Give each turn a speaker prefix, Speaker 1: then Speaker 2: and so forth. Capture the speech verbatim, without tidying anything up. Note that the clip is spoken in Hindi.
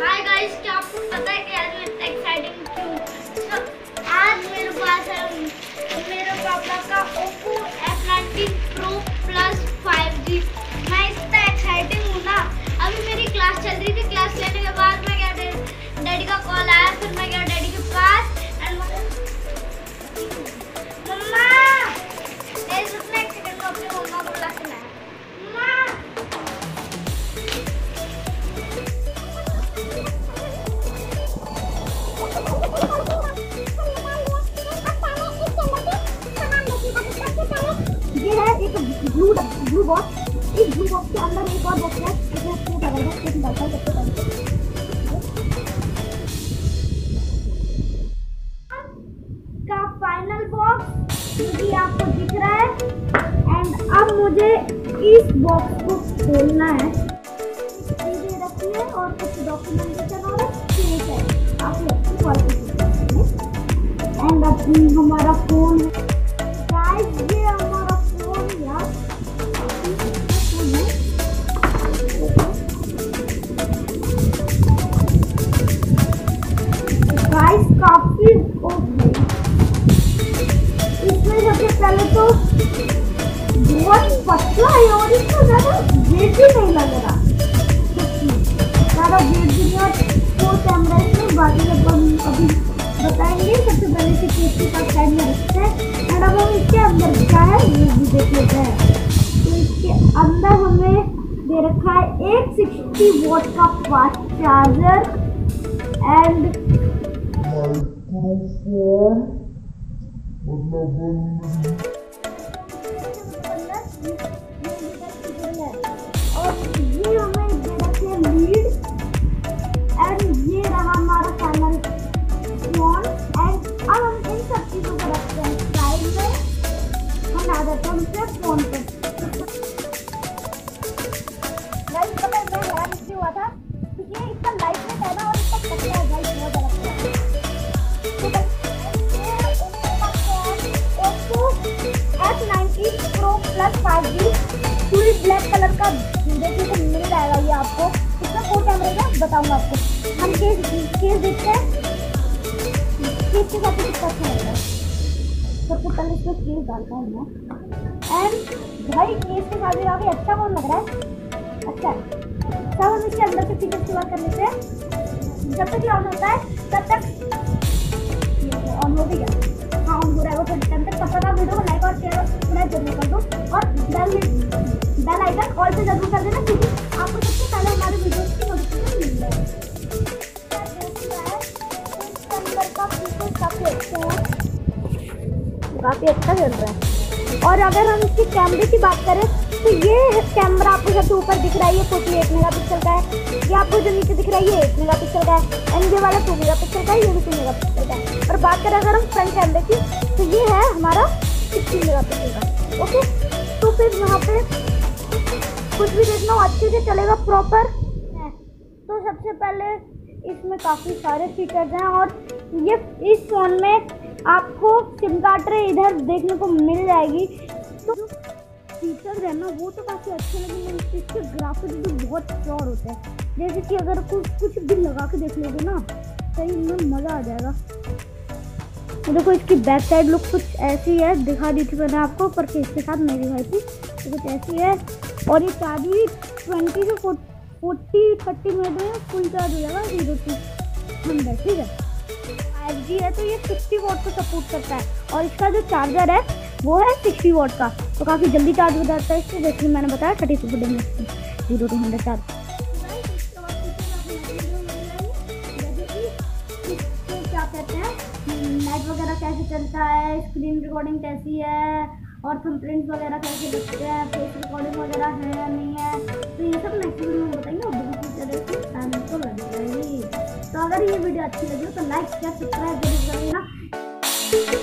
Speaker 1: हाय गाइस, क्या आपको पता है कि आज मैं इतना एक्साइटिंग क्यों? तो आज मेरे पास है मेरे पापा का Oppo F nineteen pro plus five G. मैं इतना एक्साइटिंग हूँ ना। अभी मेरी क्लास चल रही थी, क्लास लेने के बाद मैं क्या डैडी का कॉल आया, फिर मैं गया डैडी के पास एंड मम्मा इतना एक्साइटेड हूँ अपनी मम्मा को बुलाना है।
Speaker 2: ये है एक ब्लू ब्लू बॉक्स। इस ब्लू बॉक्स के अंदर एक और बॉक्स है, इसमें इसको लगाएगा, इसको निकालता है सबसे पहले का फाइनल बॉक्स मुझे आपको दिख रहा है। एंड अब मुझे इस बॉक्स को खोलना है। चीजें रखी है और कुछ डॉक्यूमेंटेशन और केक है, काफी अच्छी क्वालिटी की। एंड अब हमारा फोन है गाइस, ये हमारा फोन यार गाइस काफी इसमें सबसे पहले तो बहुत पतला है और इसका ज्यादा वेट भी नहीं लग रहा, ज्यादा वेट भी नहीं। और फोर कैमरा इसमें बाकी अपन अभी बताएंगे। सबसे पहले से केस के साथ साइड में रखते हैं और अब हम इसके अंदर क्या है ये भी देख लेते हैं। तो इसके अंदर हमें दे रखा है एक सिक्सटी वोट का फास्ट चार्जर एंड माइक्रोफोन, और ये हमें दे रखे हैं लीड एंड ये रहा हमारा फाइनल फोन। एंड अब हम इन सब चीजों को रखते हैं साइड में। हम आ जाते हैं उनसे फोन पे। गाइस पता है मैं हैरान इसलिए हुआ था क्योंकि इसका लाइट वेट है ना और इसका पतला है गाइस, बहुत ज्यादा पतला है। Oppo F nineteen pro plus five G full black colour का देखने को मिल जाएगा ये आपको। इसका फोर कैमरे का बताऊंगा आपको। हम केस केस देखते हैं, केस के साथ कितना अच्छा लग रहा है। सबसे पहले इसमें केस डालता हूँ मैं। एंड भाई केस के साथ भी काफी अच्छा फोन लग रहा है, अच्छा है। तब हम इसके अंदर से फीचर्स की बात कर लेते हैं। जब तक ये ऑन होता है तब तक ऑन हो भी गया, हाँ ऑन हो रहा है वो थोड़ी टाइम तक। तब तक आप वीडियो को लाइक और शेयर और सब्सक्राइब जरूर कर दो और बेल बेल आइकन ऑल पे जरूर कर देना क्योंकि आपको सबसे पहले हमारे वीडियोस की नोटिफिकेशन मिल जाएगी। काफी अच्छे हैं, काफी अच्छा चल रहा है। और अगर हम इसकी कैमरे की बात करें तो ये कैमरा आपको सबसे ऊपर दिख रहा है, ये फोर्टी एट मेगा पिक्सल का है। ये आपको जो नीचे दिख रहा है ये एट मेगा पिक्सल का है एंड ये वाला टू मेगा पिक्सल का है, ये भी टू मेगा पिक्सल का है। और बात करें अगर हम फ्रंट कैमरे की तो ये है हमारा सिक्सटीन मेगा पिक्सल का। ओके, तो फिर यहाँ पे कुछ भी देखना हो अच्छे से चलेगा प्रॉपर। तो सबसे पहले इसमें काफ़ी सारे फीचर्स हैं और ये इस फ़ोन में आपको सिम कार्ड ट्रे इधर देखने को मिल जाएगी। तो जो फीचर्स है ना वो तो काफ़ी अच्छे लगे, इसके ग्राफिक्स भी बहुत प्योर होते हैं। जैसे कि अगर कुछ कुछ भी लगा के देख लोगे ना सही में मज़ा आ जाएगा। तो देखो इसकी बैक साइड लुक कुछ ऐसी है, दिखा दी थी मैंने आपको पर केस के साथ नहीं दिखाई थी, तो कुछ ऐसी है। और ये चार्ज भी ट्वेंटी से फोर्टी थर्टी मिनट में फुल चार्ज हो जाएगा जीरो टू हंड्रेड, ठीक है। फाइव जी है तो ये सिक्सटी वॉट को सपोर्ट करता है और इसका जो चार्जर है वो है सिक्सटी वॉट का, तो काफ़ी जल्दी चार्ज हो जाता है इससे। जैसे मैंने बताया थर्टी टू मिनट में जीरो टू हंड्रेड चार्ज। क्या कहते हैं नेट वगैरह कैसे चलता है, स्क्रीन रिकॉर्डिंग कैसी है और थंबनेल्स वगैरह कैसे दिखते हैं, फेस रिकॉर्डिंग वगैरह है या नहीं है, तो ये सब नेक्स्ट वीडियो में बताएंगे और बहुत फीचर है टाइम तो लगेगा ही। तो अगर ये वीडियो अच्छी लगी हो तो लाइक शेयर सब्सक्राइब जरूर करें ना।